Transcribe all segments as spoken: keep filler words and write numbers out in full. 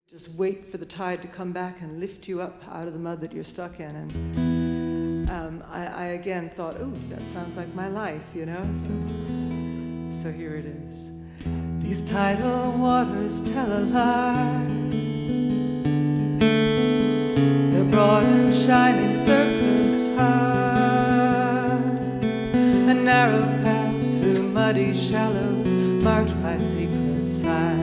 Just wait for the tide to come back and lift you up out of the mud that you're stuck in. And um, I, I again thought, oh, that sounds like my life, you know? So, so here it is. These tidal waters tell a lie. Their broad and shining surface hides a narrow path through muddy shallows marked by secret signs.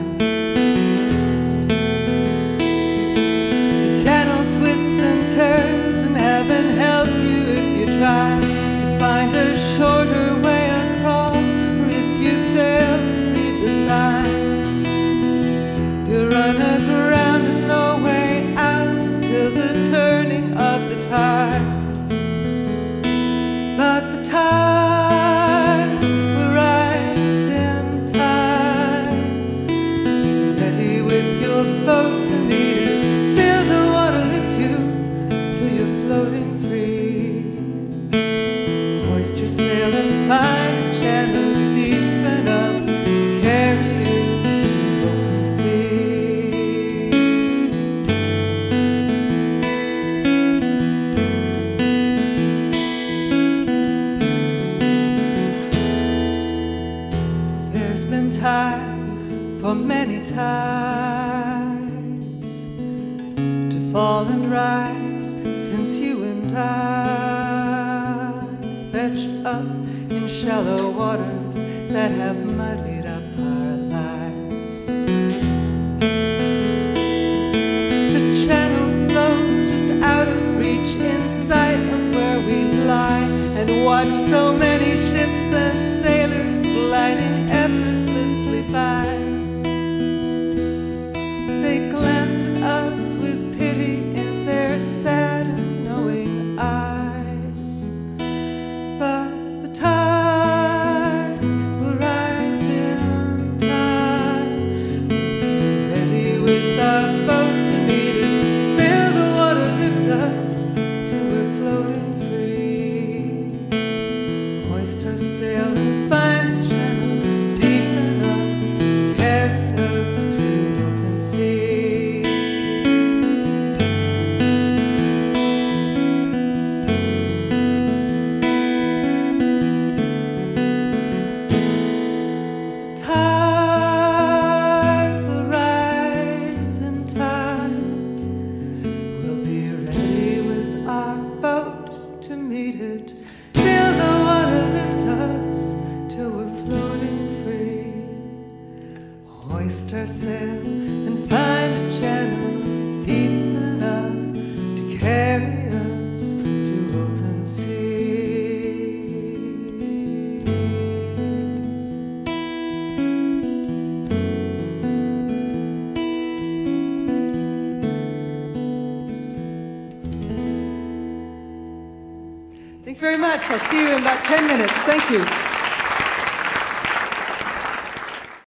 Turns and heaven help you if you try to find a shorter way across, or if you fail to read the signs, you run aground and no way out till the turning of the tide. But the tide will rise in time. Be ready with your boat to meet it. Feel the water lift you till you're floating free. Hoist your sail and find a channel deep enough to carry you to the open sea. There's been time for many tides to fall and rise since you and I fetched up in shallow waters that have muddied up our lives. The channel flows just out of reach in sight of where we lie, and watch so many ships and sailors gliding effortlessly by. They glance at us with pity in their sad and knowing eyes. But the tide will rise in time. We'll be ready with our boat to meet it. Feel the water lift us till we're floating free. Hoist our sail and find a channel deep enough to carry us to the open sea. The tide will rise in time. We'll be ready with our boat to meet it. Feel the water lift us till we're floating free. Hoist our sail and find a channel deep enough to carry us to open sea. Thank you very much. I'll see you in about ten minutes. Thank you.